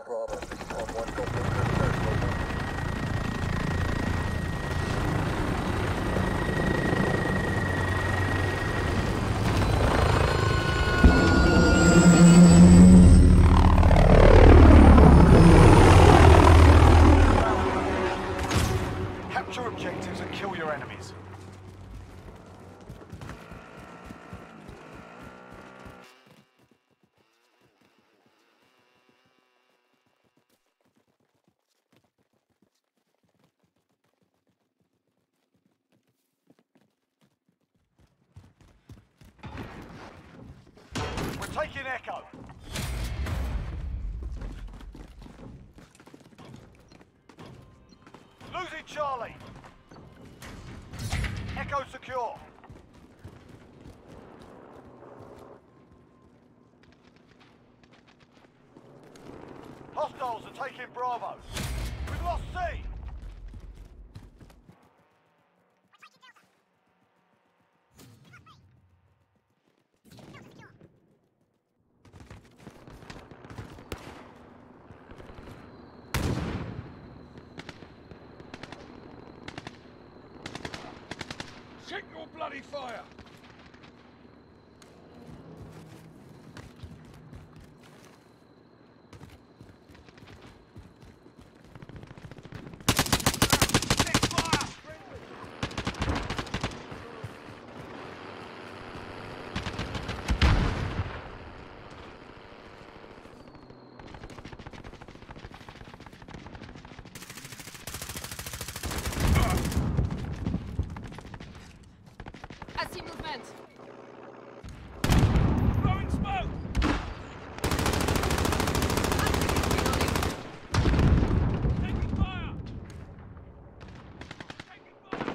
Bravo. On one call. Capture objectives and kill your enemies. We're taking Echo. Losing Charlie. Echo secure. Hostiles are taking Bravo. We've lost C. Check your bloody fire! I see movement. Throwing smoke! Taking fire! Taking fire!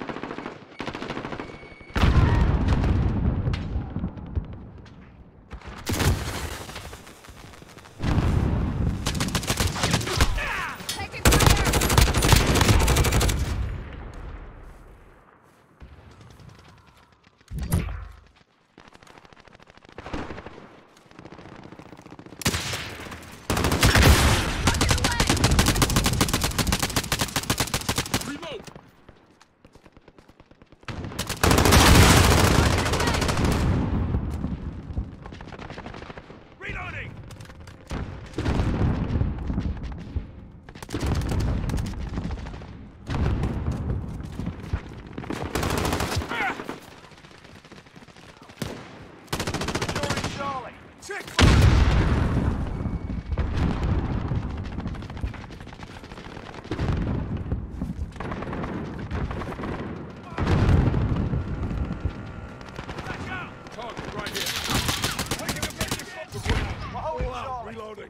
Taking fire! Reload! Reloading! Securing Charlie. Check! Back out! Target right here. Taking effective fire for ground. We're holding All out. Charlie. Reloading.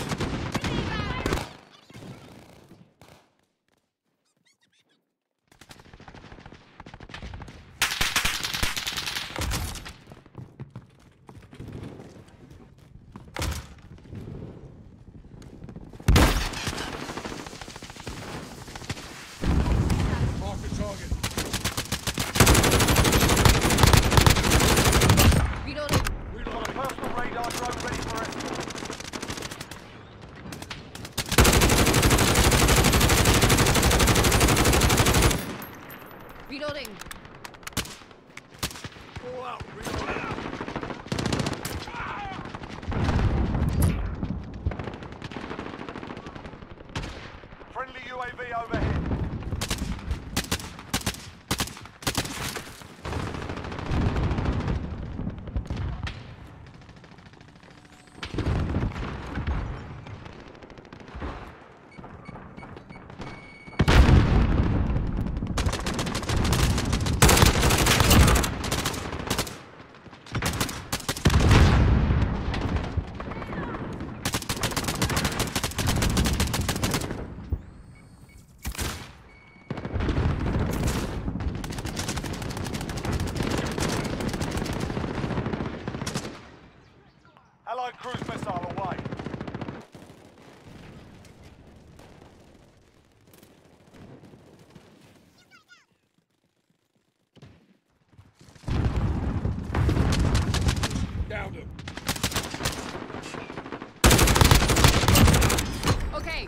Mark the target. Reloading. Reloading. Personal radar drone ready for escort. Reloading. All out. Reloading. Friendly UAV overhead.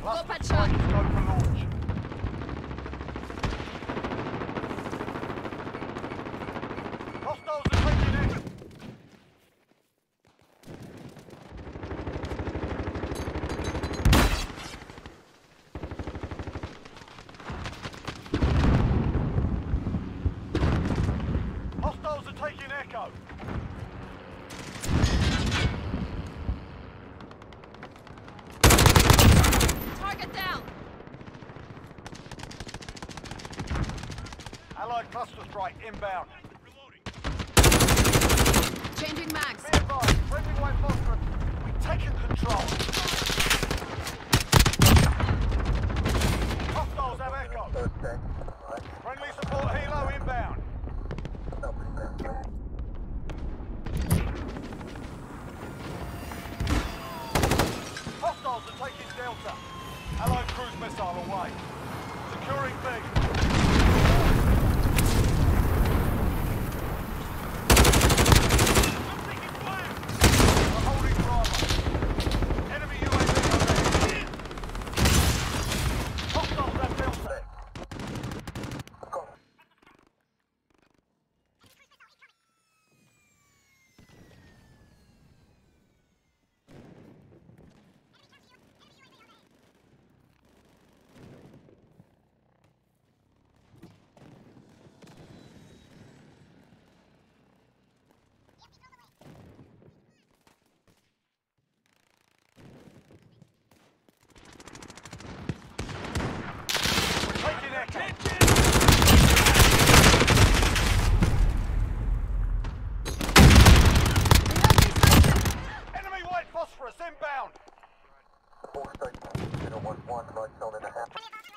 go patch Strikers up. go for launch. Hostiles are taking it. Hostiles are taking Echo. Target down. Allied cluster strike inbound. Changing mags. Be advised, friendly white phosphorus. We've taken control. Hostiles have Echo. Third tank. Friendly support helo inbound. Hostiles are taking Delta. Allied cruise missile away. Securing B. We're holding Bravo. Enemy UAV overhead. Hostiles have Delta. Go. We're taking Echo. Enemy white phosphorus inbound. 4 strike. 011, right zone and a half.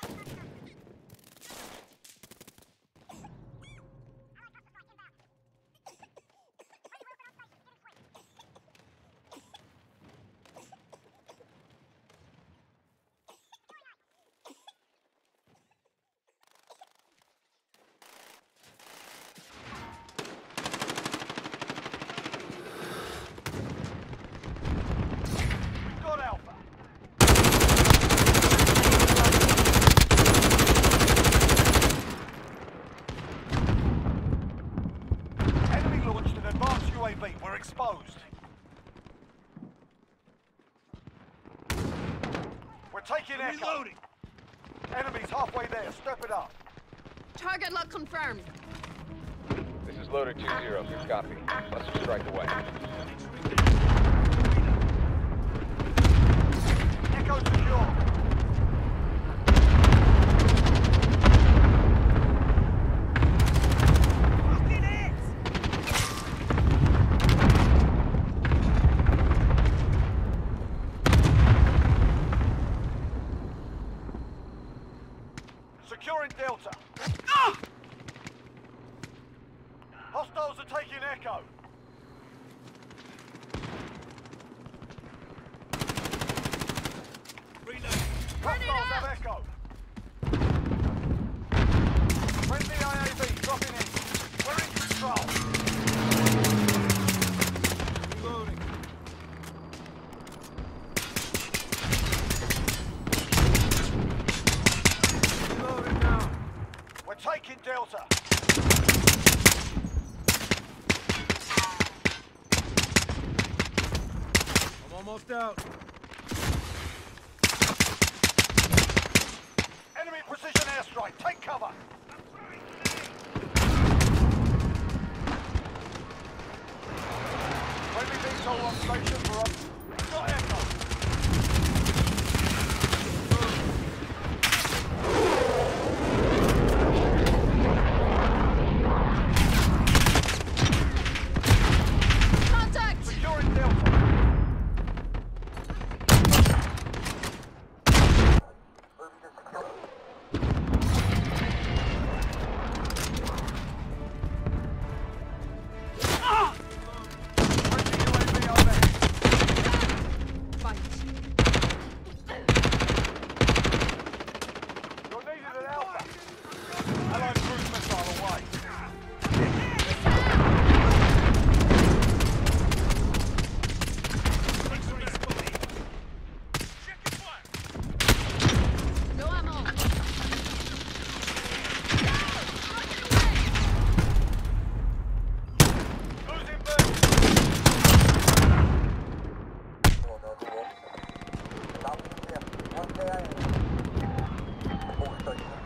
We've got Alpha. Enemy launched an advanced UAV. We're exposed. We're taking Echo. Reloading. Enemy's halfway there. Step it up. Target lock confirmed. This is Loader 2-0. Good copy. Cluster strike away. Echo secure. Fucking it! Securing Delta. Hostiles are taking Echo. Reloading. Hostiles have Echo. Friendly IAV dropping in. We're in control. Reloading. Reloading now. We're taking Delta. I'm almost out. Enemy precision airstrike. Take cover. Friendly VTOL on station for us. Got Echo. Contact! Securing Delta. Friendly UAV overhead. All stations.